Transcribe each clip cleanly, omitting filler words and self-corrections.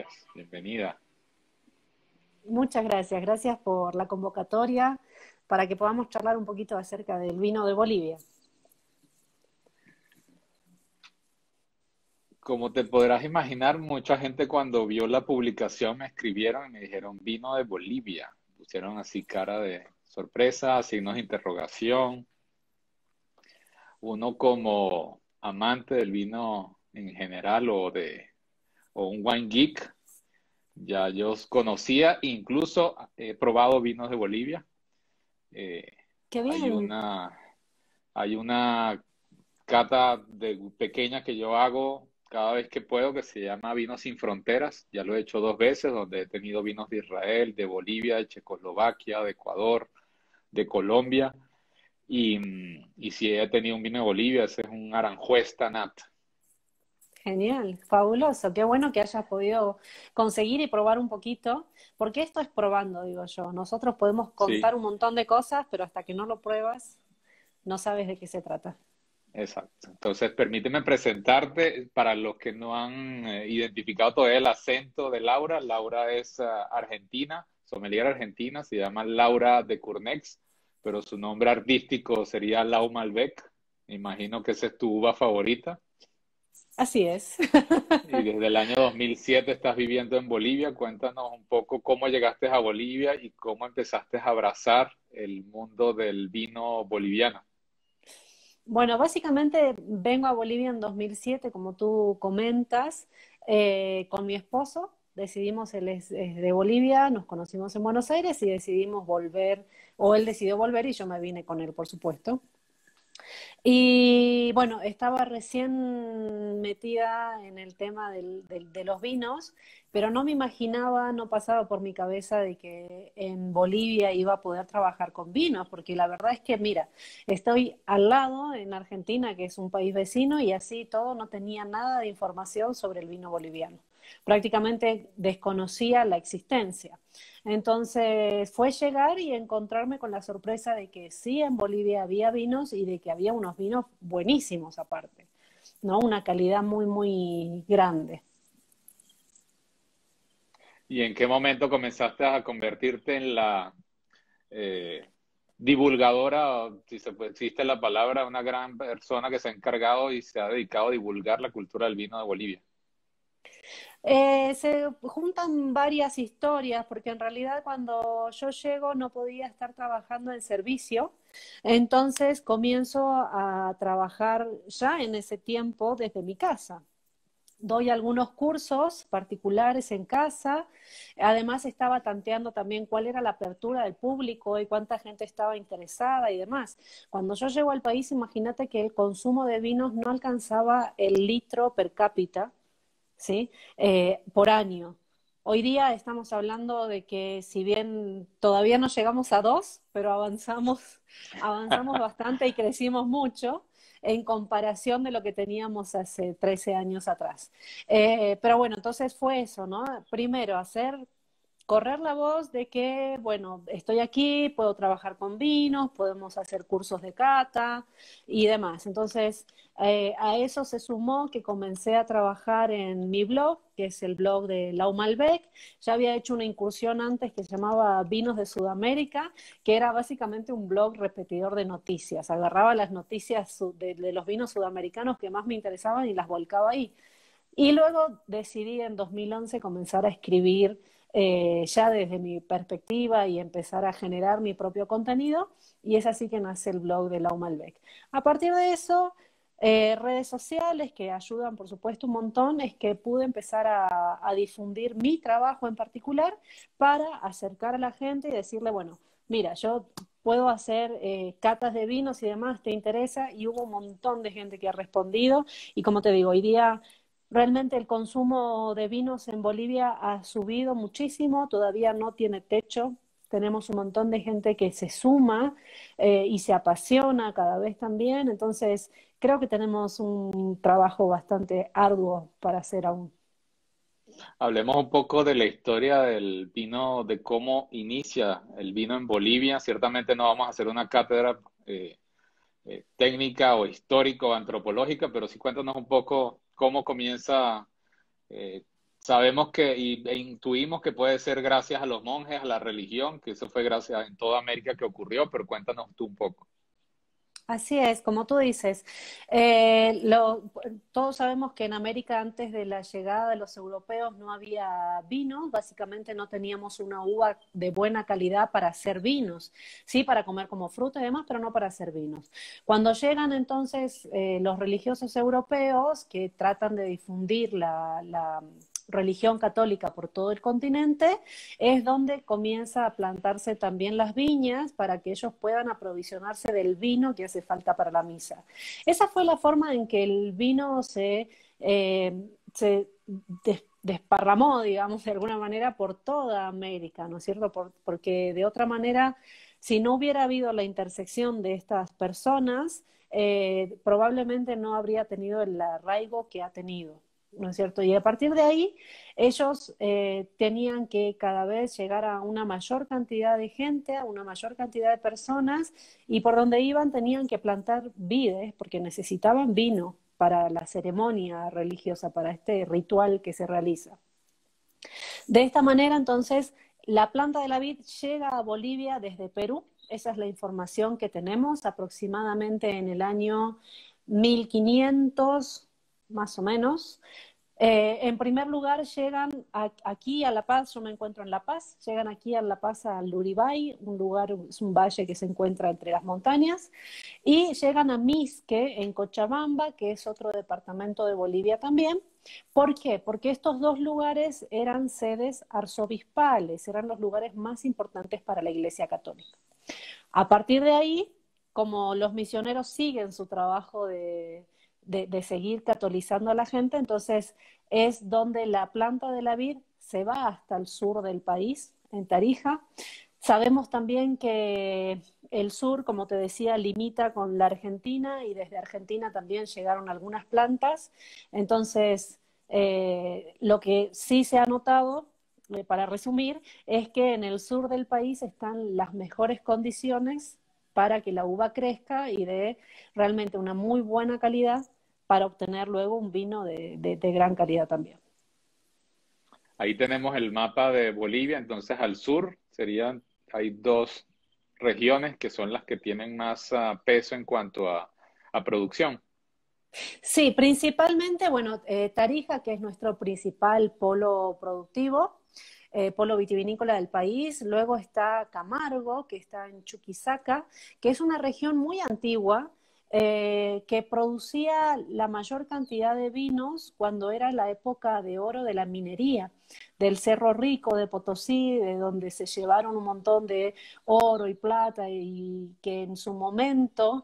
noches. Bienvenida. Muchas gracias, gracias por la convocatoria para que podamos charlar un poquito acerca del vino de Bolivia. Como te podrás imaginar, mucha gente cuando vio la publicación me escribieron y me dijeron vino de Bolivia. Pusieron así cara de sorpresa, signos de interrogación. Uno como amante del vino en general o un wine geek, ya yo os conocía, incluso he probado vinos de Bolivia. Eh, Qué hay bien, una, hay una cata pequeña que yo hago cada vez que puedo, que se llama Vinos Sin Fronteras. Ya lo he hecho 2 veces, donde he tenido vinos de Israel, de Bolivia, de Checoslovaquia, de Ecuador, de Colombia. Y si he tenido un vino de Bolivia, ese es un Aranjuez Tanat. genial, fabuloso, qué bueno que hayas podido conseguir y probar un poquito, porque esto es probando, digo yo. Nosotros podemos contar Sí, un montón de cosas, pero hasta que no lo pruebas, no sabes de qué se trata. exacto. Entonces, permíteme presentarte para los que no han identificado todavía el acento de Laura. Laura es argentina, sommelier argentina, se llama Laura de Cournex, pero su nombre artístico sería Lau Malbec. Me imagino que esa es tu uva favorita. Así es. Y desde el año 2007 estás viviendo en Bolivia. Cuéntanos un poco cómo llegaste a Bolivia y cómo empezaste a abrazar el mundo del vino boliviano. Bueno, básicamente vengo a Bolivia en 2007, como tú comentas, con mi esposo. Decidimos, él es de Bolivia, nos conocimos en Buenos Aires y decidimos volver, o él decidió volver y yo me vine con él, por supuesto. Y bueno, estaba recién metida en el tema de los vinos, pero no me imaginaba, no pasaba por mi cabeza de que en Bolivia iba a poder trabajar con vinos, porque la verdad es que, mira, estoy al lado en Argentina, que es un país vecino, y así todo no tenía nada de información sobre el vino boliviano. Prácticamente desconocía la existencia. Entonces fue llegar y encontrarme con la sorpresa de que sí, en Bolivia había vinos y de que había unos vinos buenísimos aparte, ¿no? Una calidad muy, muy grande. ¿Y en qué momento comenzaste a convertirte en la eh, divulgadora, o si se puede, existe la palabra, una gran persona que se ha encargado y se ha dedicado a divulgar la cultura del vino de Bolivia? Se juntan varias historias, porque en realidad cuando yo llego no podía estar trabajando en servicio, entonces comienzo a trabajar ya en ese tiempo desde mi casa. Doy algunos cursos particulares en casa. Además, estaba tanteando también cuál era la apertura del público y cuánta gente estaba interesada y demás. Cuando yo llego al país, imagínate que el consumo de vinos no alcanzaba el litro per cápita, ¿sí? Por año. Hoy día estamos hablando de que si bien todavía no llegamos a dos, pero avanzamos bastante y crecimos mucho en comparación de lo que teníamos hace 13 años atrás. Pero bueno, entonces fue eso, ¿no? Primero, correr la voz de que, bueno, estoy aquí, puedo trabajar con vinos, podemos hacer cursos de cata y demás. Entonces, a eso se sumó que comencé a trabajar en mi blog, que es el blog de Lau Malbec. Ya había hecho una incursión antes que se llamaba Vinos de Sudamérica, que era básicamente un blog repetidor de noticias. Agarraba las noticias de los vinos sudamericanos que más me interesaban y las volcaba ahí. Y luego decidí en 2011 comenzar a escribir ya desde mi perspectiva y empezar a generar mi propio contenido, y es así que nace el blog de Lau Malbec. A partir de eso, redes sociales que ayudan por supuesto un montón, es que pude empezar a difundir mi trabajo en particular para acercar a la gente y decirle, bueno, mira, yo puedo hacer catas de vinos y demás, ¿te interesa? Y hubo un montón de gente que ha respondido y como te digo, hoy día realmente el consumo de vinos en Bolivia ha subido muchísimo, todavía no tiene techo. Tenemos un montón de gente que se suma y se apasiona cada vez también. Entonces, creo que tenemos un trabajo bastante arduo para hacer aún. Hablemos un poco de la historia del vino, de cómo inicia el vino en Bolivia. Ciertamente no vamos a hacer una cátedra técnica o histórico o antropológica, pero sí cuéntanos un poco cómo comienza, eh, Sabemos que e intuimos que puede ser gracias a los monjes, a la religión, que eso fue gracias en toda América que ocurrió, pero cuéntanos tú un poco. Así es, como tú dices, todos sabemos que en América antes de la llegada de los europeos no había vino, básicamente no teníamos una uva de buena calidad para hacer vinos, sí, para comer como fruta y demás, pero no para hacer vinos. Cuando llegan entonces los religiosos europeos que tratan de difundir la religión católica por todo el continente, es donde comienza a plantarse también las viñas para que ellos puedan aprovisionarse del vino que hace falta para la misa. Esa fue la forma en que el vino se desparramó, digamos, de alguna manera por toda América, ¿no es cierto? Porque de otra manera, si no hubiera habido la intersección de estas personas, probablemente no habría tenido el arraigo que ha tenido. ¿No es cierto? Y a partir de ahí, ellos tenían que cada vez llegar a una mayor cantidad de gente, a una mayor cantidad de personas, y por donde iban tenían que plantar vides, porque necesitaban vino para la ceremonia religiosa, para este ritual que se realiza. De esta manera, entonces, la planta de la vid llega a Bolivia desde Perú. Esa es la información que tenemos aproximadamente en el año 1500, más o menos. En primer lugar, llegan aquí a La Paz, yo me encuentro en La Paz, llegan aquí a La Paz al Luribay, un lugar, es un valle que se encuentra entre las montañas, y llegan a Misque, en Cochabamba, que es otro departamento de Bolivia también. ¿Por qué? Porque estos dos lugares eran sedes arzobispales, eran los lugares más importantes para la Iglesia Católica. A partir de ahí, como los misioneros siguen su trabajo de seguir catolizando a la gente, entonces es donde la planta de la vid se va hasta el sur del país, en Tarija. Sabemos también que el sur, como te decía, limita con la Argentina y desde Argentina también llegaron algunas plantas. Entonces, lo que sí se ha notado, para resumir, es que en el sur del país están las mejores condiciones para que la uva crezca y dé realmente una muy buena calidad para obtener luego un vino de gran calidad también. Ahí tenemos el mapa de Bolivia, entonces al sur hay dos regiones que son las que tienen más peso en cuanto a producción. Sí, principalmente, bueno, Tarija, que es nuestro principal polo productivo, polo vitivinícola del país. Luego está Camargo, que está en Chuquisaca, que es una región muy antigua, que producía la mayor cantidad de vinos cuando era la época de oro de la minería, del Cerro Rico de Potosí, de donde se llevaron un montón de oro y plata y que en su momento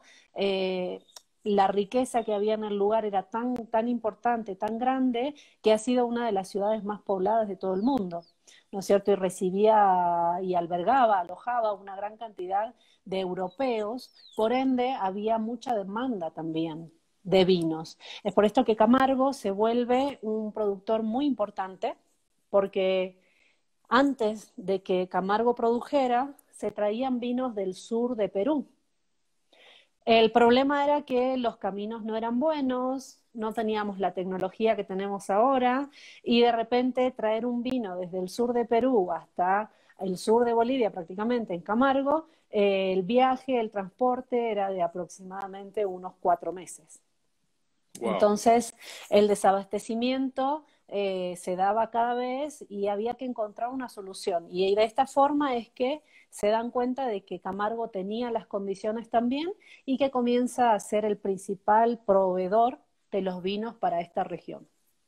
la riqueza que había en el lugar era tan importante, tan grande, que ha sido una de las ciudades más pobladas de todo el mundo, ¿no es cierto? Y recibía y albergaba, alojaba una gran cantidad de europeos, por ende había mucha demanda también de vinos. Es por esto que Camargo se vuelve un productor muy importante, porque antes de que Camargo produjera, se traían vinos del sur de Perú. El problema era que los caminos no eran buenos, no teníamos la tecnología que tenemos ahora y de repente traer un vino desde el sur de Perú hasta el sur de Bolivia, prácticamente en Camargo, el viaje, el transporte era de aproximadamente unos 4 meses. Wow. Entonces, el desabastecimiento se daba cada vez y había que encontrar una solución. Y de esta forma es que se dan cuenta de que Camargo tenía las condiciones también y que comienza a ser el principal proveedor de los vinos para esta región.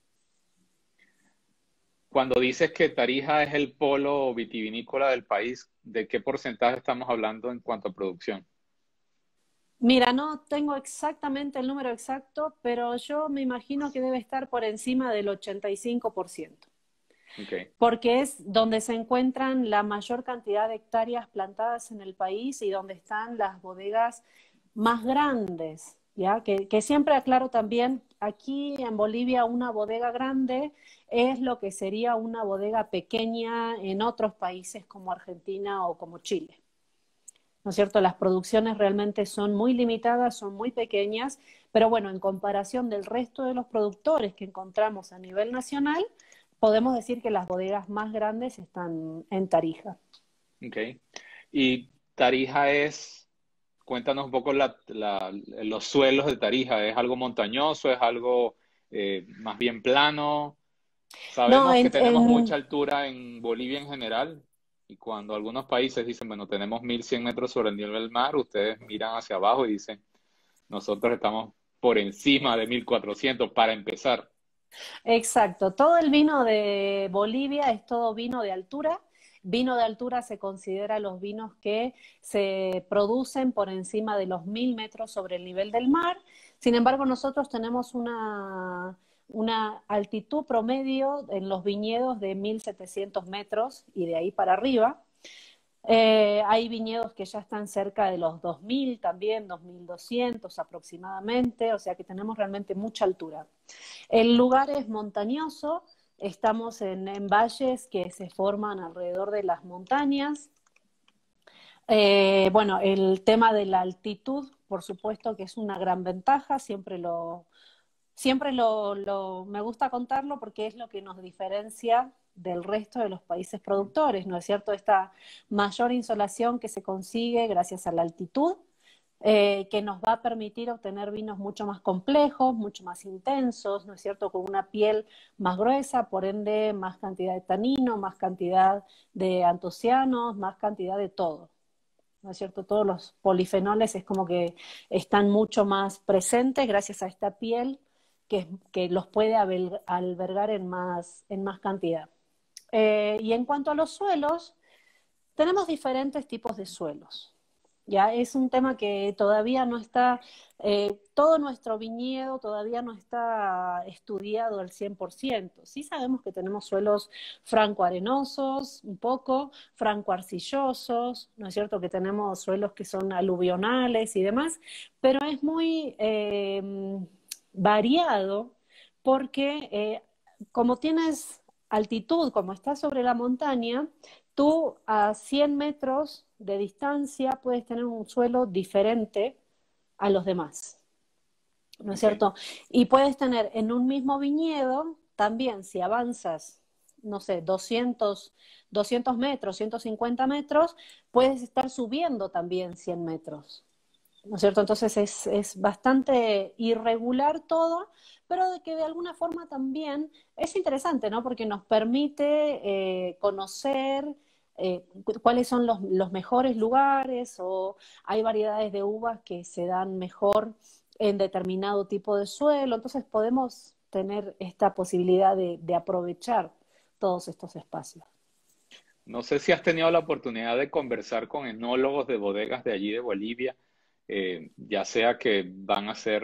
Cuando dices que Tarija es el polo vitivinícola del país, ¿de qué porcentaje estamos hablando en cuanto a producción? Mira, no tengo exactamente el número exacto, pero yo me imagino que debe estar por encima del 85%. Okay. Porque es donde se encuentran la mayor cantidad de hectáreas plantadas en el país y donde están las bodegas más grandes, ¿ya? Que siempre aclaro también, aquí en Bolivia una bodega grande es lo que sería una bodega pequeña en otros países como Argentina o como Chile. ¿No es cierto? Las producciones realmente son muy limitadas, son muy pequeñas, pero bueno, en comparación del resto de los productores que encontramos a nivel nacional, podemos decir que las bodegas más grandes están en Tarija. Ok. Y Tarija es, cuéntanos un poco los suelos de Tarija. ¿Es algo montañoso? ¿Es algo más bien plano? No, Sabemos que tenemos mucha altura en Bolivia en general, y cuando algunos países dicen, bueno, tenemos 1100 metros sobre el nivel del mar, ustedes miran hacia abajo y dicen, nosotros estamos por encima de 1400 para empezar. exacto. Todo el vino de Bolivia es todo vino de altura. Vino de altura se considera los vinos que se producen por encima de los 1000 metros sobre el nivel del mar. Sin embargo, nosotros tenemos una altitud promedio en los viñedos de 1700 metros y de ahí para arriba. Hay viñedos que ya están cerca de los 2000 también, 2200 aproximadamente, o sea que tenemos realmente mucha altura. El lugar es montañoso, estamos en valles que se forman alrededor de las montañas. Bueno, el tema de la altitud, por supuesto que es una gran ventaja, me gusta contarlo porque es lo que nos diferencia del resto de los países productores, ¿no es cierto? Esta mayor insolación que se consigue gracias a la altitud, que nos va a permitir obtener vinos mucho más complejos, mucho más intensos, ¿no es cierto? Con una piel más gruesa, por ende más cantidad de tanino, más cantidad de antocianos, más cantidad de todo. ¿No es cierto? Todos los polifenoles es como que están mucho más presentes gracias a esta piel que los puede albergar en más cantidad. Y en cuanto a los suelos, tenemos diferentes tipos de suelos. Ya es un tema que todavía no está, todo nuestro viñedo todavía no está estudiado al 100%. Sí sabemos que tenemos suelos franco-arenosos, un poco, franco-arcillosos, ¿no es cierto? Que tenemos suelos que son aluvionales y demás, pero es muy variado porque como tienes altitud, como estás sobre la montaña, tú a 100 metros de distancia puedes tener un suelo diferente a los demás, ¿no es Okay. cierto? Y puedes tener en un mismo viñedo, también si avanzas, no sé, 200 metros, 150 metros, puedes estar subiendo también 100 metros. ¿No es cierto? Entonces es bastante irregular todo, pero de que de alguna forma también es interesante, ¿no? Porque nos permite conocer cuáles son los mejores lugares o hay variedades de uvas que se dan mejor en determinado tipo de suelo, entonces podemos tener esta posibilidad de aprovechar todos estos espacios. No sé si has tenido la oportunidad de conversar con enólogos de bodegas de allí de Bolivia, ya sea que van a hacer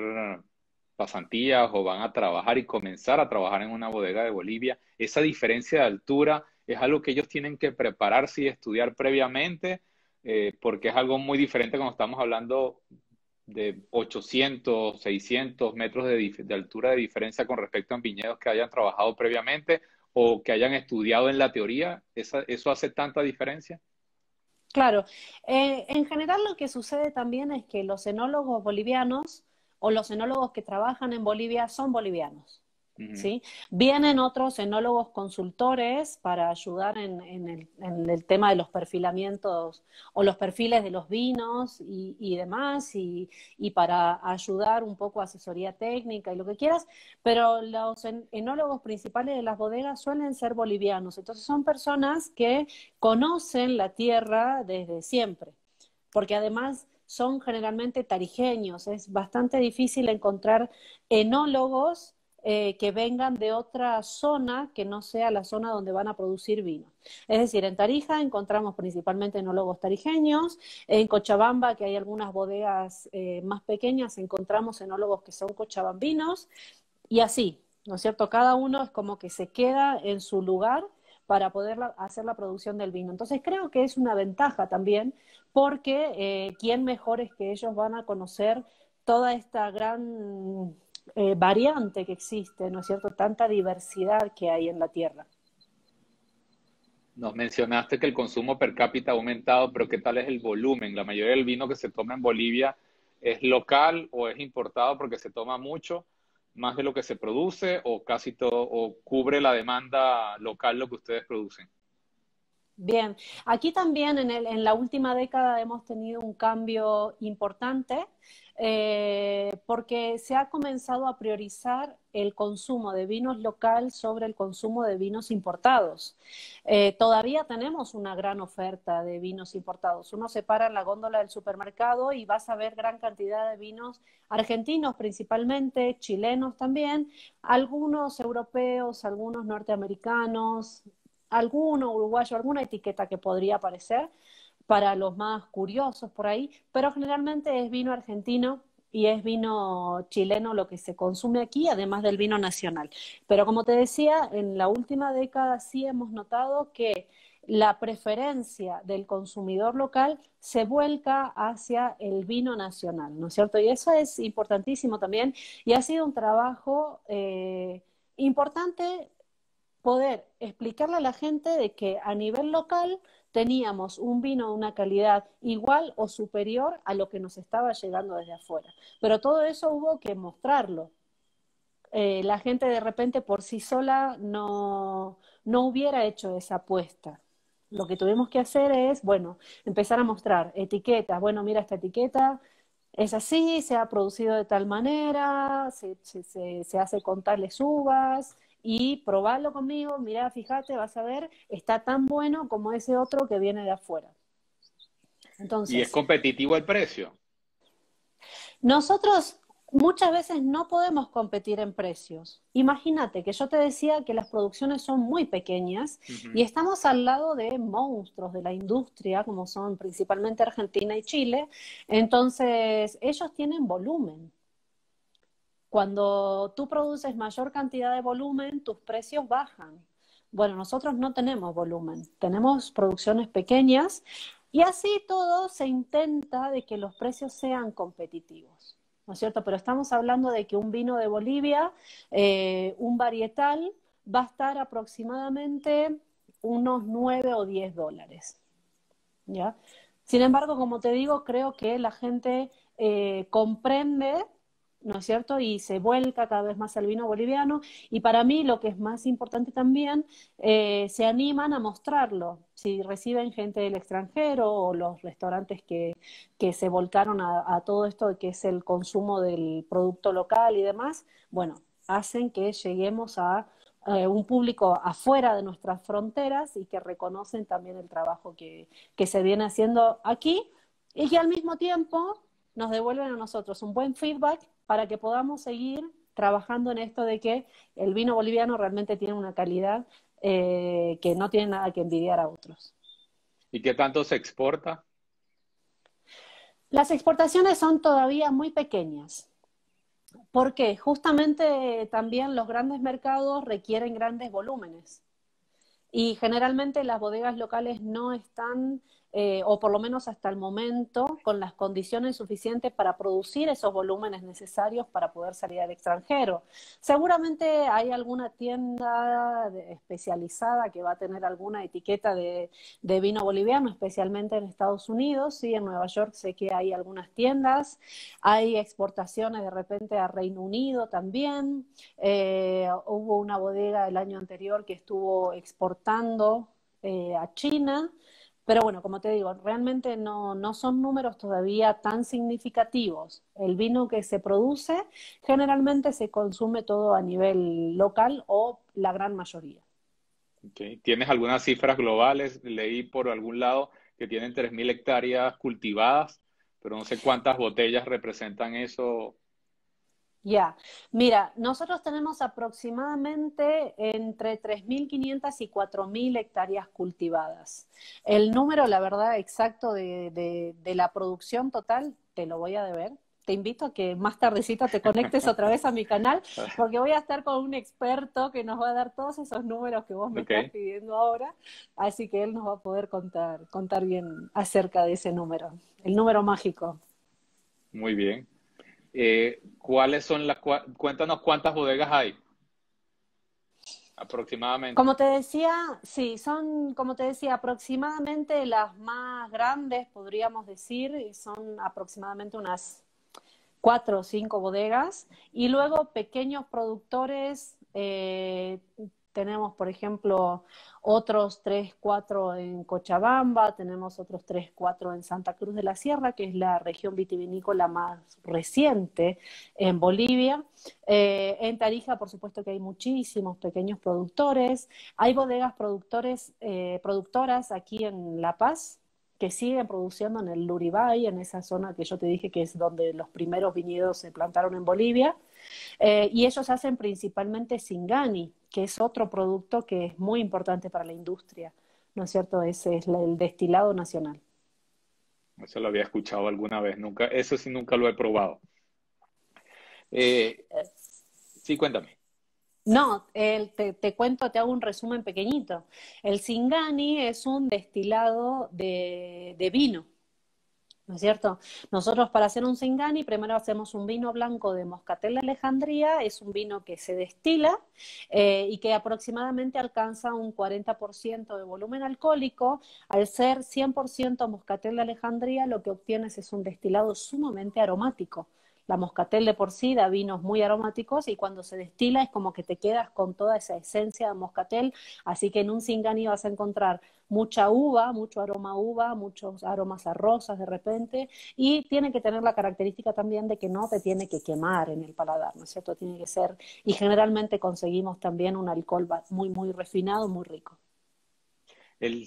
pasantías o van a trabajar y comenzar a trabajar en una bodega de Bolivia. Esa diferencia de altura es algo que ellos tienen que prepararse y estudiar previamente, porque es algo muy diferente cuando estamos hablando de 800, 600 metros de altura de diferencia con respecto a viñedos que hayan trabajado previamente o que hayan estudiado en la teoría. ¿Eso hace tanta diferencia? Claro, en general lo que sucede también es que los enólogos bolivianos o los enólogos que trabajan en Bolivia son bolivianos, Ujú. ¿sí? Vienen otros enólogos consultores para ayudar en el tema de los perfilamientos o los perfiles de los vinos y demás, y para ayudar un poco a asesoría técnica y lo que quieras, pero los enólogos principales de las bodegas suelen ser bolivianos, entonces son personas que conocen la tierra desde siempre, porque además son generalmente tarijeños. Es bastante difícil encontrar enólogos que vengan de otra zona que no sea la zona donde van a producir vino. Es decir, en Tarija encontramos principalmente enólogos tarijeños, en Cochabamba, que hay algunas bodegas más pequeñas, encontramos enólogos que son cochabambinos, y así, ¿no es cierto? Cada uno es como que se queda en su lugar para poder hacer la producción del vino. Entonces creo que es una ventaja también, porque quién mejores que ellos van a conocer toda esta gran variante que existe, ¿no es cierto? Tanta diversidad que hay en la tierra. Nos mencionaste que el consumo per cápita ha aumentado, pero ¿qué tal es el volumen? La mayoría del vino que se toma en Bolivia es local o es importado porque se toma mucho. más de lo que se produce o casi todo, o cubre la demanda local lo que ustedes producen? Bien, aquí también en la última década hemos tenido un cambio importante porque se ha comenzado a priorizar el consumo de vinos local sobre el consumo de vinos importados. Todavía tenemos una gran oferta de vinos importados. Uno se para en la góndola del supermercado y vas a ver gran cantidad de vinos argentinos principalmente, chilenos también, algunos europeos, algunos norteamericanos, alguno uruguayo, alguna etiqueta que podría aparecer para los más curiosos por ahí, pero generalmente es vino argentino y es vino chileno lo que se consume aquí, además del vino nacional. Pero como te decía, en la última década sí hemos notado que la preferencia del consumidor local se vuelca hacia el vino nacional, ¿no es cierto? Y eso es importantísimo también y ha sido un trabajo importante poder explicarle a la gente de que a nivel local teníamos un vino de una calidad igual o superior a lo que nos estaba llegando desde afuera. Pero todo eso hubo que mostrarlo. La gente de repente por sí sola no hubiera hecho esa apuesta. Lo que tuvimos que hacer es, bueno, empezar a mostrar etiquetas. Bueno, mira esta etiqueta, es así, se ha producido de tal manera, se hace con tales uvas y probarlo conmigo, mira, fíjate, vas a ver, está tan bueno como ese otro que viene de afuera. ¿Y es Entonces, competitivo el precio? nosotros muchas veces no podemos competir en precios. Imagínate que yo te decía que las producciones son muy pequeñas y Ujú. estamos al lado de monstruos de la industria, como son principalmente Argentina y Chile. Entonces, ellos tienen volumen. Cuando tú produces mayor cantidad de volumen, tus precios bajan. Bueno, nosotros no tenemos volumen, tenemos producciones pequeñas y así todo se intenta de que los precios sean competitivos, ¿no es cierto? Pero estamos hablando de que un vino de Bolivia, un varietal, va a estar aproximadamente unos 9 o 10 dólares, ¿ya? Sin embargo, como te digo, creo que la gente comprende, ¿no es cierto? Y se vuelca cada vez más al vino boliviano. Y para mí lo que es más importante también, se animan a mostrarlo. Si reciben gente del extranjero o los restaurantes que se volcaron a todo esto de que es el consumo del producto local y demás, bueno, hacen que lleguemos a un público afuera de nuestras fronteras y que reconocen también el trabajo que se viene haciendo aquí y que al mismo tiempo nos devuelven a nosotros un buen feedback para que podamos seguir trabajando en esto de que el vino boliviano realmente tiene una calidad que no tiene nada que envidiar a otros. ¿Y qué tanto se exporta? Las exportaciones son todavía muy pequeñas. ¿Por qué? Justamente también los grandes mercados requieren grandes volúmenes. Y generalmente las bodegas locales no están, o por lo menos hasta el momento, con las condiciones suficientes para producir esos volúmenes necesarios para poder salir al extranjero. Seguramente hay alguna tienda especializada que va a tener alguna etiqueta de vino boliviano, especialmente en Estados Unidos. Sí, en Nueva York sé que hay algunas tiendas. Hay exportaciones de repente a Reino Unido también. Hubo una bodega el año anterior que estuvo exportando a China, pero bueno, como te digo, realmente no son números todavía tan significativos. El vino que se produce generalmente se consume todo a nivel local o la gran mayoría. Okay. ¿Tienes algunas cifras globales? Leí por algún lado que tienen 3.000 hectáreas cultivadas, pero no sé cuántas botellas representan eso. Ya, mira, nosotros tenemos aproximadamente entre 3.500 y 4.000 hectáreas cultivadas. El número, la verdad, exacto de la producción total, te lo voy a deber. Te invito a que más tardecito te conectes otra vez a mi canal, porque voy a estar con un experto que nos va a dar todos esos números que vos me estás Ok, pidiendo ahora, así que él nos va a poder contar bien acerca de ese número, el número mágico. muy bien. ¿Cuáles son cuéntanos cuántas bodegas hay aproximadamente? Como te decía, sí, son, como te decía, aproximadamente las más grandes, podríamos decir, y son aproximadamente unas 4 o 5 bodegas y luego pequeños productores. Tenemos, por ejemplo, otros 3, 4 en Cochabamba, tenemos otros 3, 4 en Santa Cruz de la Sierra, que es la región vitivinícola más reciente en Bolivia. En Tarija, por supuesto que hay muchísimos pequeños productores. Hay bodegas productoras aquí en La Paz, que siguen produciendo en el Luribay, en esa zona que yo te dije que es donde los primeros viñedos se plantaron en Bolivia. Y ellos hacen principalmente Singani, que es otro producto que es muy importante para la industria, ¿no es cierto? Ese es el destilado nacional. Eso lo había escuchado alguna vez, nunca, eso sí nunca lo he probado. Eh, sí, cuéntame. No, te cuento, te hago un resumen pequeñito. El Singani es un destilado de vino. ¿No es cierto? Nosotros para hacer un Singani primero hacemos un vino blanco de Moscatel de Alejandría, es un vino que se destila y que aproximadamente alcanza un 40% de volumen alcohólico. Al ser 100% Moscatel de Alejandría, lo que obtienes es un destilado sumamente aromático. La Moscatel de por sí da vinos muy aromáticos y cuando se destila es como que te quedas con toda esa esencia de Moscatel, así que en un Singani vas a encontrar mucha uva, mucho aroma a uva, muchos aromas a rosas de repente, y tiene que tener la característica también de que no te tiene que quemar en el paladar, ¿no es cierto? Tiene que ser, y generalmente conseguimos también un alcohol muy, muy refinado, muy rico. El,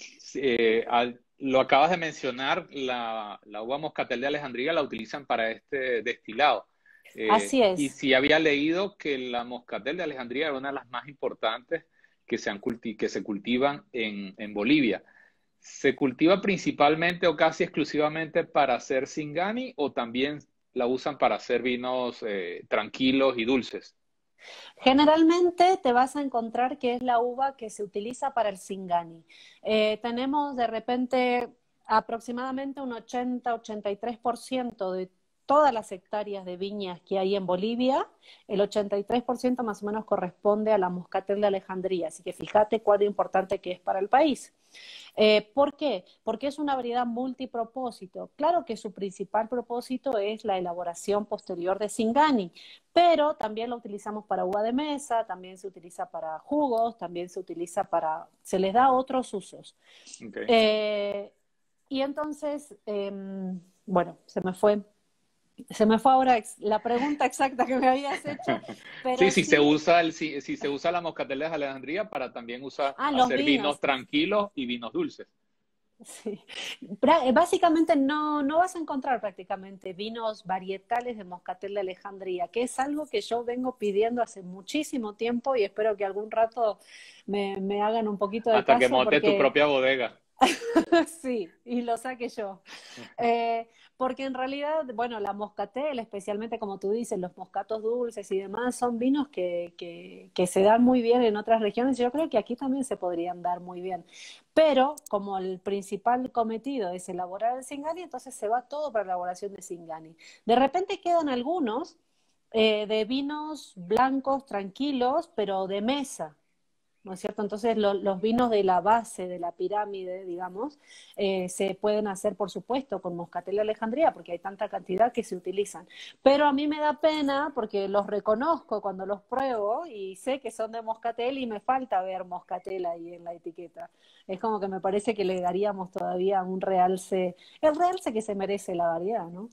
lo acabas de mencionar, la uva moscatel de Alejandría la utilizan para este destilado. Así Y es. sí había leído que la moscatel de Alejandría era una de las más importantes que se cultivan en Bolivia. ¿Se cultiva principalmente o casi exclusivamente para hacer Singani o también la usan para hacer vinos tranquilos y dulces? Generalmente te vas a encontrar que es la uva que se utiliza para el Singani. Tenemos de repente aproximadamente un 80-83% de todas las hectáreas de viñas que hay en Bolivia, el 83% más o menos corresponde a la Moscatel de Alejandría, así que fíjate cuán importante que es para el país. ¿Por qué? Porque es una variedad multipropósito. Claro que su principal propósito es la elaboración posterior de Singani, pero también lo utilizamos para uva de mesa, también se utiliza para jugos, también se utiliza para, se les da otros usos. Okay. Eh, y entonces, bueno, se me fue ahora la pregunta exacta que me habías hecho, Sí, pero sí, si se usa la moscatel de Alejandría para también los hacer vinos vinos. tranquilos y vinos dulces. Sí. Básicamente no vas a encontrar prácticamente vinos varietales de Moscatel de Alejandría, que es algo que yo vengo pidiendo hace muchísimo tiempo y espero que algún rato me hagan un poquito de Hasta que caso montes tu porque propia bodega. sí, y lo saqué yo. Porque en realidad, bueno, la moscatel, especialmente como tú dices, los moscatos dulces y demás, son vinos que se dan muy bien en otras regiones. Yo creo que aquí también se podrían dar muy bien. Pero como el principal cometido es elaborar el Singani, entonces se va todo para la elaboración de Singani. De repente quedan algunos de vinos blancos, tranquilos, pero de mesa. ¿No es cierto? Entonces los vinos de la base de la pirámide, digamos, se pueden hacer, por supuesto, con Moscatel de Alejandría, porque hay tanta cantidad que se utilizan. Pero a mí me da pena porque los reconozco cuando los pruebo y sé que son de Moscatel y me falta ver Moscatel ahí en la etiqueta. Es como que me parece que le daríamos todavía un realce, el realce que se merece la variedad, ¿no?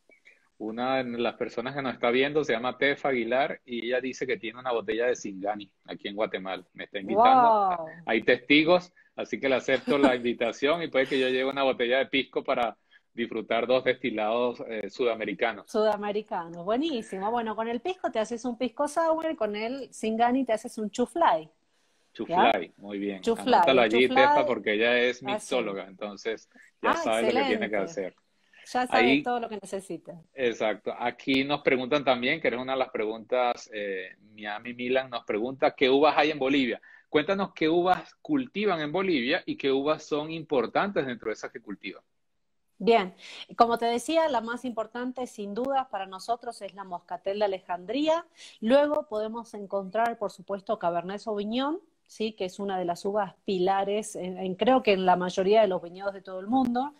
Una de las personas que nos está viendo se llama Tefa Aguilar y ella dice que tiene una botella de Singani aquí en Guatemala. Me está invitando. ¡Wow! Hay testigos, así que le acepto la invitación y puede que yo lleve una botella de pisco para disfrutar dos destilados sudamericanos. Sudamericano, buenísimo. Bueno, con el pisco te haces un pisco sour, con el Singani te haces un chuflay, ¿ya? Chuflay, muy bien. Chuflay, Anótalo el allí, Tefa, chuflay, porque ella es así. mixóloga, entonces ya Ah, sabe lo que tiene que excelente. hacer. Ya sabes Ahí, todo lo que necesitas. exacto. Aquí nos preguntan también, que eres una de las preguntas, Miami Milan nos pregunta, ¿qué uvas hay en Bolivia? Cuéntanos qué uvas cultivan en Bolivia y qué uvas son importantes dentro de esas que cultivan. Bien, como te decía, la más importante sin duda para nosotros es la Moscatel de Alejandría. Luego podemos encontrar, por supuesto, Cabernet Sauvignon. ¿sí? Que es una de las uvas pilares, creo que en la mayoría de los viñedos de todo el mundo.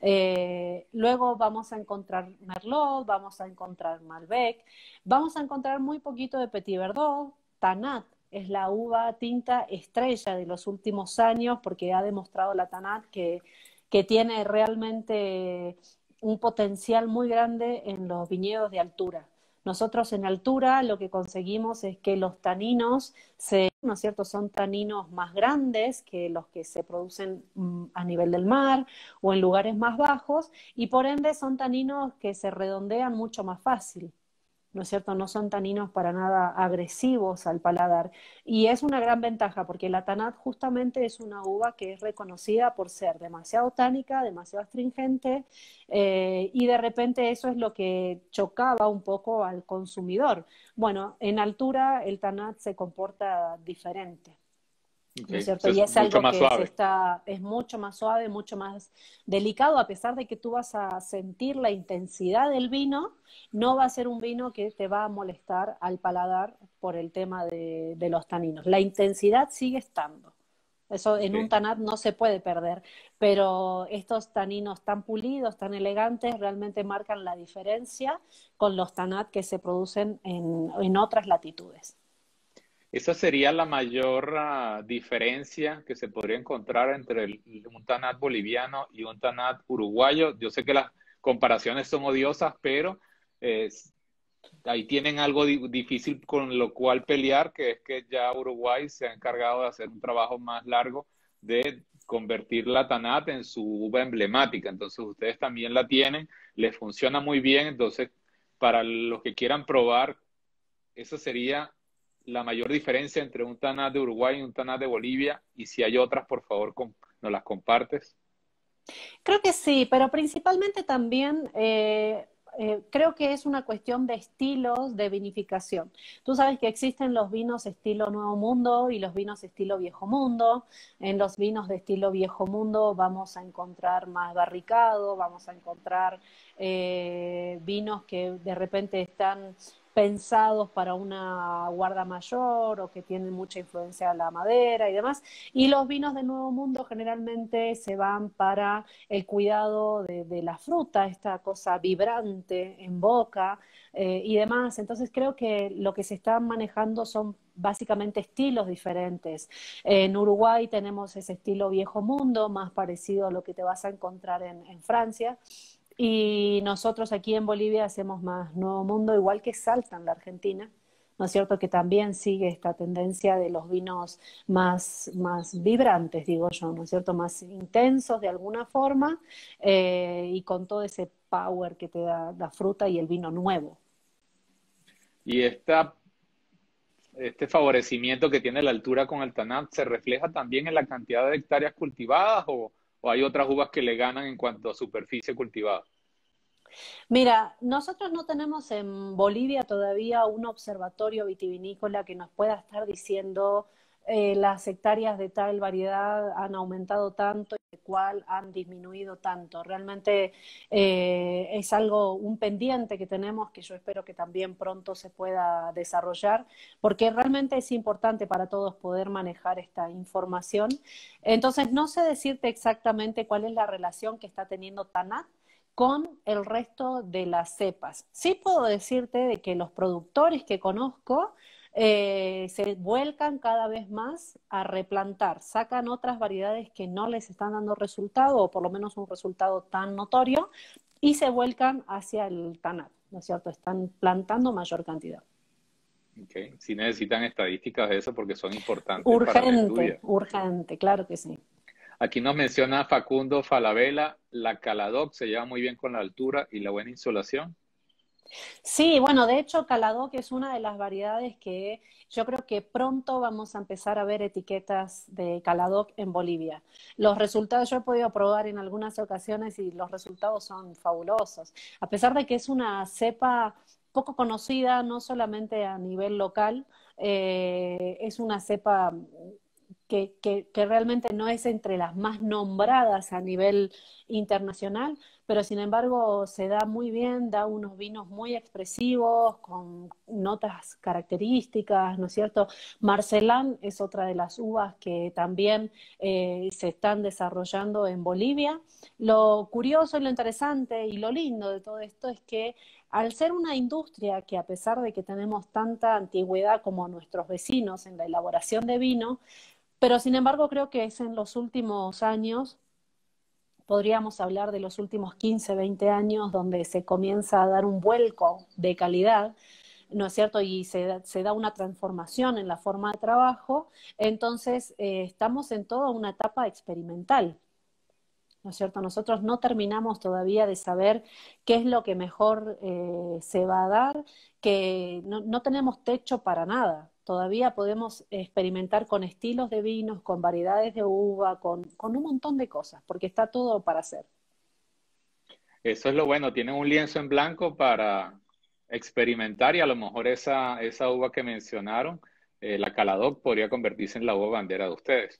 Luego vamos a encontrar Merlot, vamos a encontrar Malbec, vamos a encontrar muy poquito de Petit Verdot, Tanat. Es la uva tinta estrella de los últimos años porque ha demostrado la Tanat que tiene realmente un potencial muy grande en los viñedos de altura. Nosotros en altura lo que conseguimos es que los taninos ¿no es cierto? Son taninos más grandes que los que se producen a nivel del mar o en lugares más bajos y por ende son taninos que se redondean mucho más fácil. ¿No es cierto? No son taninos para nada agresivos al paladar. Y es una gran ventaja porque la Tanat justamente es una uva que es reconocida por ser demasiado tánica, demasiado astringente, y de repente eso es lo que chocaba un poco al consumidor. Bueno, en altura el Tanat se comporta diferente. ¿No es Okay. cierto? Eso Y es es mucho algo más que suave. es mucho más suave, mucho más delicado, a pesar de que tú vas a sentir la intensidad del vino, no va a ser un vino que te va a molestar al paladar por el tema de los taninos. La intensidad sigue estando. Eso en un Okay. tanat no se puede perder, pero estos taninos tan pulidos, tan elegantes, realmente marcan la diferencia con los tanat que se producen en otras latitudes. Esa sería la mayor diferencia que se podría encontrar entre un Tanat boliviano y un Tanat uruguayo. Yo sé que las comparaciones son odiosas, pero eh, ahí tienen algo difícil con lo cual pelear, que es que ya Uruguay se ha encargado de hacer un trabajo más largo de convertir la Tanat en su uva emblemática. Entonces ustedes también la tienen, les funciona muy bien. Entonces, para los que quieran probar, esa sería la mayor diferencia entre un Tanat de Uruguay y un Tanat de Bolivia. Y si hay otras, por favor, nos las compartes. Creo que sí, pero principalmente también creo que es una cuestión de estilos de vinificación. Tú sabes que existen los vinos estilo Nuevo Mundo y los vinos estilo Viejo Mundo. En los vinos de estilo Viejo Mundo vamos a encontrar más barricado, vamos a encontrar vinos que de repente están pensados para una guarda mayor o que tienen mucha influencia de la madera y demás. Y los vinos de Nuevo Mundo generalmente se van para el cuidado de la fruta, esta cosa vibrante en boca y demás. Entonces creo que lo que se está manejando son básicamente estilos diferentes. En Uruguay tenemos ese estilo viejo mundo, más parecido a lo que te vas a encontrar en Francia. Y nosotros aquí en Bolivia hacemos más Nuevo Mundo, igual que Salta en la Argentina. ¿No es cierto? Que también sigue esta tendencia de los vinos más vibrantes, digo yo, ¿no es cierto? Más intensos de alguna forma y con todo ese power que te da la fruta y el vino nuevo. Y este favorecimiento que tiene la altura con el Tanat se refleja también en la cantidad de hectáreas cultivadas o hay otras uvas que le ganan en cuanto a superficie cultivada. Mira, nosotros no tenemos en Bolivia todavía un observatorio vitivinícola que nos pueda estar diciendo las hectáreas de tal variedad han aumentado tanto y de cuál han disminuido tanto. Realmente es algo, un pendiente que tenemos que yo espero que también pronto se pueda desarrollar, porque realmente es importante para todos poder manejar esta información. Entonces, no sé decirte exactamente cuál es la relación que está teniendo TANAT con el resto de las cepas. Sí puedo decirte de que los productores que conozco se vuelcan cada vez más a replantar, sacan otras variedades que no les están dando resultado o por lo menos un resultado tan notorio y se vuelcan hacia el TANAT, ¿no es cierto? Están plantando mayor cantidad. Okay. Si necesitan estadísticas de eso porque son importantes para el Urgente, estudio. urgente, claro que sí. Aquí nos menciona Facundo Falabella, la Caladoc se lleva muy bien con la altura y la buena insolación. Sí, bueno, de hecho, Caladoc es una de las variedades que yo creo que pronto vamos a empezar a ver etiquetas de Caladoc en Bolivia. Los resultados yo he podido probar en algunas ocasiones y los resultados son fabulosos. A pesar de que es una cepa poco conocida, no solamente a nivel local, es una cepa que realmente no es entre las más nombradas a nivel internacional, pero sin embargo se da muy bien, da unos vinos muy expresivos, con notas características, ¿no es cierto? Marcelán es otra de las uvas que también se están desarrollando en Bolivia. Lo curioso y lo interesante y lo lindo de todo esto es que al ser una industria que a pesar de que tenemos tanta antigüedad como nuestros vecinos en la elaboración de vino, pero sin embargo creo que es en los últimos años, podríamos hablar de los últimos 15, 20 años, donde se comienza a dar un vuelco de calidad, ¿no es cierto? Y se da una transformación en la forma de trabajo, entonces estamos en toda una etapa experimental. ¿No es cierto? Nosotros no terminamos todavía de saber qué es lo que mejor se va a dar, que no tenemos techo para nada. Todavía podemos experimentar con estilos de vinos, con variedades de uva, con un montón de cosas, porque está todo para hacer. Eso es lo bueno, tienen un lienzo en blanco para experimentar y a lo mejor esa uva que mencionaron, la Caladoc, podría convertirse en la uva bandera de ustedes.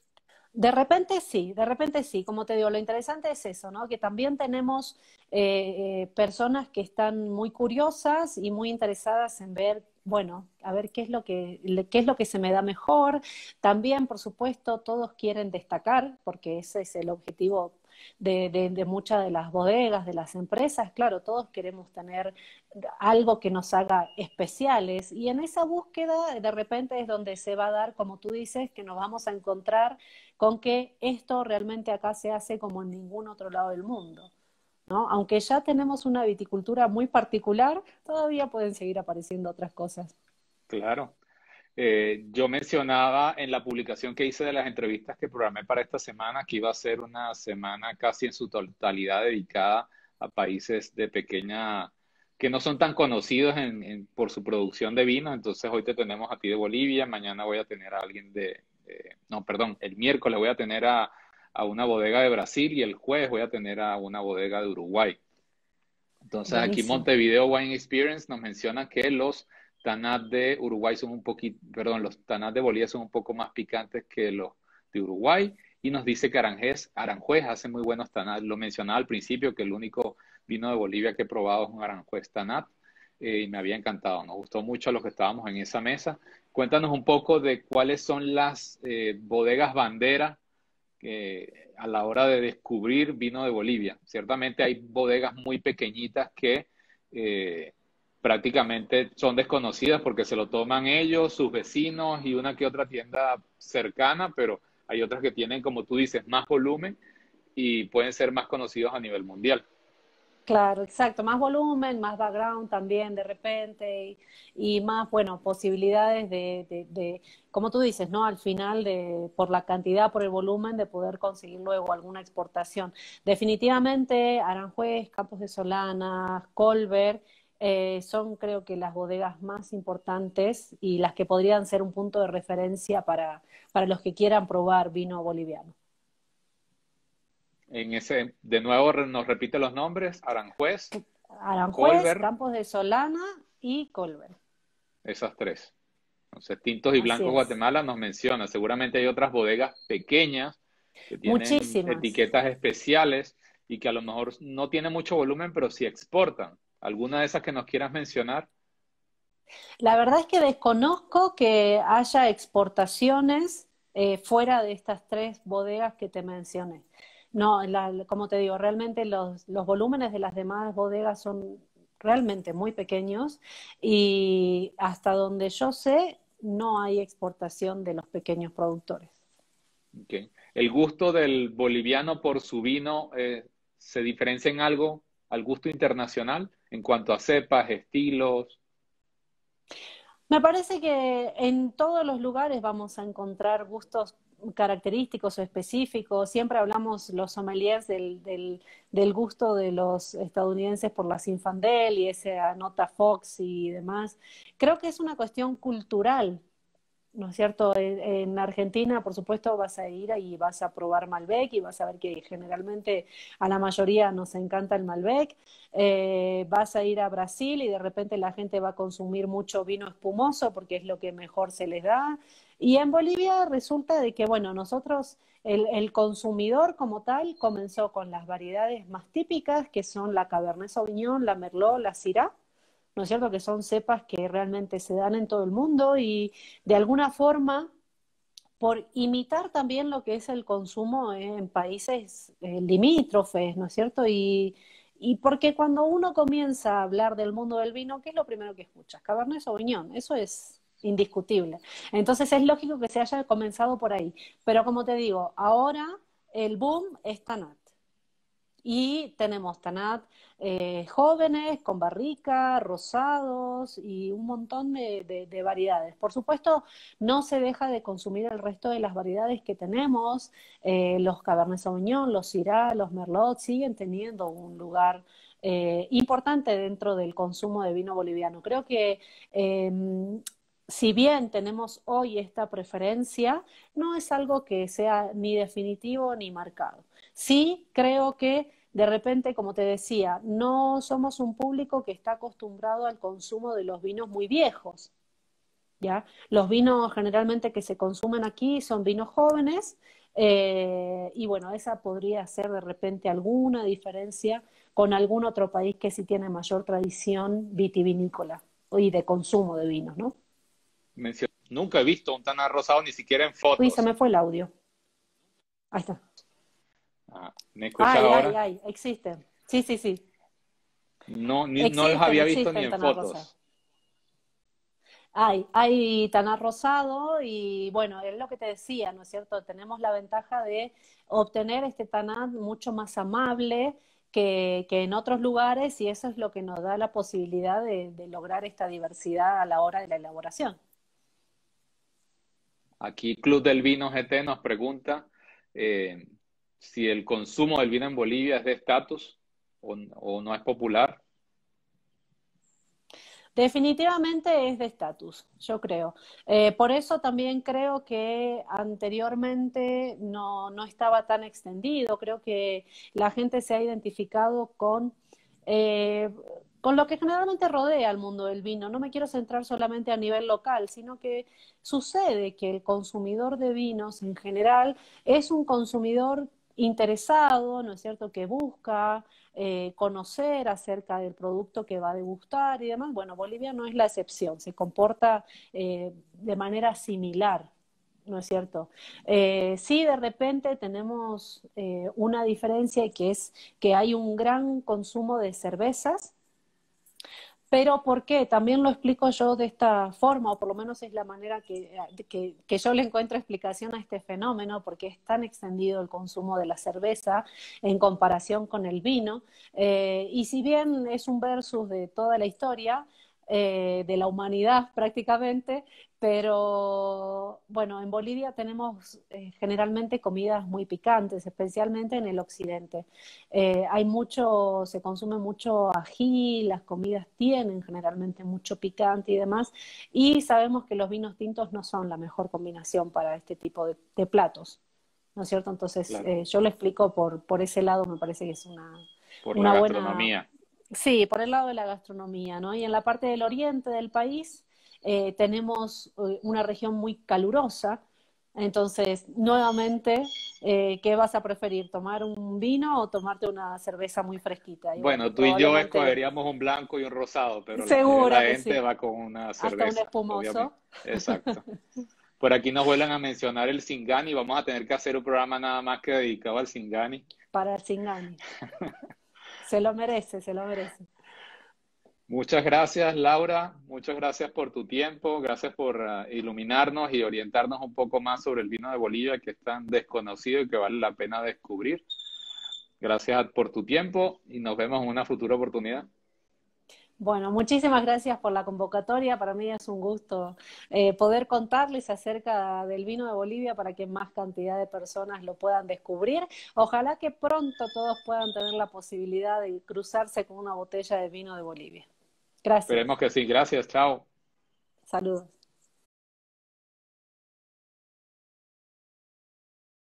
De repente sí, como te digo, lo interesante es eso, ¿no? Que también tenemos personas que están muy curiosas y muy interesadas en ver, bueno, a ver qué es lo que se me da mejor. También, por supuesto, todos quieren destacar, porque ese es el objetivo de muchas de las bodegas, de las empresas. Claro, todos queremos tener algo que nos haga especiales y en esa búsqueda de repente es donde se va a dar, como tú dices, que nos vamos a encontrar con que esto realmente acá se hace como en ningún otro lado del mundo, ¿no? Aunque ya tenemos una viticultura muy particular, todavía pueden seguir apareciendo otras cosas. Claro. Yo mencionaba en la publicación que hice de las entrevistas que programé para esta semana que iba a ser una semana casi en su totalidad dedicada a países de pequeña, que no son tan conocidos por su producción de vino. Entonces hoy te tenemos a ti de Bolivia, mañana voy a tener a alguien no, perdón, el miércoles voy a tener a una bodega de Brasil y el jueves voy a tener a una bodega de Uruguay. Entonces aquí Buenísimo. Montevideo Wine Experience nos menciona que los Tanat de Uruguay son un poquito, perdón, los Tanat de Bolivia son un poco más picantes que los de Uruguay y nos dice que Aranjuez hace muy buenos Tanat. Lo mencionaba al principio que el único vino de Bolivia que he probado es un Aranjuez Tanat y me había encantado, nos gustó mucho a los que estábamos en esa mesa. Cuéntanos un poco de cuáles son las bodegas bandera a la hora de descubrir vino de Bolivia. Ciertamente hay bodegas muy pequeñitas que prácticamente son desconocidas porque se lo toman ellos, sus vecinos y una que otra tienda cercana, pero hay otras que tienen, como tú dices, más volumen y pueden ser más conocidos a nivel mundial. Claro, exacto, más volumen, más background también de repente y más, bueno, posibilidades como tú dices, ¿no? Al final, por la cantidad, por el volumen, de poder conseguir luego alguna exportación. Definitivamente, Aranjuez, Campos de Solana, Colbert, son creo que las bodegas más importantes y las que podrían ser un punto de referencia para los que quieran probar vino boliviano. De nuevo nos repite los nombres, Aranjuez, Aranjuez, Colbert, Campos de Solana y Colbert. esas tres. Entonces, Tintos y Así Blancos es. Guatemala nos menciona. Seguramente hay otras bodegas pequeñas que tienen Muchísimas. etiquetas especiales y que a lo mejor no tienen mucho volumen, pero sí exportan. ¿Alguna de esas que nos quieras mencionar? La verdad es que desconozco que haya exportaciones fuera de estas tres bodegas que te mencioné. No, como te digo, realmente los volúmenes de las demás bodegas son realmente muy pequeños y hasta donde yo sé, no hay exportación de los pequeños productores. Okay. ¿El gusto del boliviano por su vino se diferencia en algo al gusto internacional en cuanto a cepas, estilos? Me parece que en todos los lugares vamos a encontrar gustos característicos o específicos. Siempre hablamos los sommeliers del gusto de los estadounidenses por la Zinfandel y esa nota Fox y demás. Creo que es una cuestión cultural. ¿No es cierto? En Argentina, por supuesto, vas a ir y vas a probar Malbec y vas a ver que generalmente a la mayoría nos encanta el Malbec. Vas a ir a Brasil y de repente la gente va a consumir mucho vino espumoso porque es lo que mejor se les da. Y en Bolivia resulta de que, bueno, nosotros, el consumidor como tal, comenzó con las variedades más típicas, que son la Cabernet Sauvignon, la Merlot, la Syrah, ¿no es cierto? Que son cepas que realmente se dan en todo el mundo y de alguna forma por imitar también lo que es el consumo en países limítrofes, ¿no es cierto? Y porque cuando uno comienza a hablar del mundo del vino, ¿qué es lo primero que escuchas? Cabernet Sauvignon, eso es indiscutible. Entonces es lógico que se haya comenzado por ahí. Pero como te digo, ahora el boom es Tanat. Y tenemos Tanat jóvenes, con barrica, rosados y un montón de variedades. Por supuesto, no se deja de consumir el resto de las variedades que tenemos. Los Cabernet Sauvignon, los Syrah, los Merlot siguen teniendo un lugar importante dentro del consumo de vino boliviano. Creo que si bien tenemos hoy esta preferencia, no es algo que sea ni definitivo ni marcado. Sí, creo que de repente, como te decía, no somos un público que está acostumbrado al consumo de los vinos muy viejos, ¿ya? Los vinos generalmente que se consumen aquí son vinos jóvenes, y bueno, esa podría ser de repente alguna diferencia con algún otro país que sí tiene mayor tradición vitivinícola y de consumo de vinos, ¿no? Nunca he visto un Tanat rosado ni siquiera en Uy, se fotos. me fue el audio. Ahí está. ¿Me escuchas Ay, ay, ahora? ay, existen. Sí, sí, sí. No, no los Existen, había visto ni existen en Tanar Rosado. fotos. Hay Tanar Rosado y bueno, es lo que te decía, ¿no es cierto? Tenemos la ventaja de obtener este Tanar mucho más amable que en otros lugares y eso es lo que nos da la posibilidad de lograr esta diversidad a la hora de la elaboración. Aquí Club del Vino GT nos pregunta eh, si el consumo del vino en Bolivia es de estatus o no es popular. Definitivamente es de estatus, yo creo. Por eso también creo que anteriormente no estaba tan extendido. Creo que la gente se ha identificado eh, con lo que generalmente rodea al mundo del vino. No me quiero centrar solamente a nivel local, sino que sucede que el consumidor de vinos en general es un consumidor interesado, ¿no es cierto?, que busca conocer acerca del producto que va a degustar y demás. Bueno, Bolivia no es la excepción, se comporta de manera similar, ¿no es cierto? Sí, de repente tenemos una diferencia que es que hay un gran consumo de cervezas, pero ¿por qué? También lo explico yo de esta forma, o por lo menos es la manera que yo le encuentro explicación a este fenómeno, porque es tan extendido el consumo de la cerveza en comparación con el vino. Y si bien es un versus de toda la historia, de la humanidad prácticamente, pero bueno, en Bolivia tenemos generalmente comidas muy picantes, especialmente en el occidente. Hay mucho, se consume mucho ají, las comidas tienen generalmente mucho picante y demás, y sabemos que los vinos tintos no son la mejor combinación para este tipo de platos, ¿no es cierto? Entonces, Claro, yo lo explico por ese lado, me parece que es por la una buena, gastronomía. sí, por el lado de la gastronomía, ¿no? Y en la parte del oriente del país tenemos una región muy calurosa, entonces, nuevamente, ¿qué vas a preferir? ¿Tomar un vino o tomarte una cerveza muy fresquita? Y bueno, Bueno, tú y yo probablemente, escogeríamos un blanco y un rosado, pero la mayoría de la seguro que gente sí, va con una hasta un cerveza, obviamente. espumoso Exacto. Por aquí nos vuelven a mencionar el Singani. Vamos a tener que hacer un programa nada más que dedicado al Singani. para el Singani. Se lo merece, se lo merece. Muchas gracias, Laura. Muchas gracias por tu tiempo. Gracias por iluminarnos y orientarnos un poco más sobre el vino de Bolivia, que es tan desconocido y que vale la pena descubrir. Gracias por tu tiempo y nos vemos en una futura oportunidad. Bueno, muchísimas gracias por la convocatoria. Para mí es un gusto poder contarles acerca del vino de Bolivia para que más cantidad de personas lo puedan descubrir. Ojalá que pronto todos puedan tener la posibilidad de cruzarse con una botella de vino de Bolivia. Gracias. Esperemos que sí. Gracias. Chao. Saludos.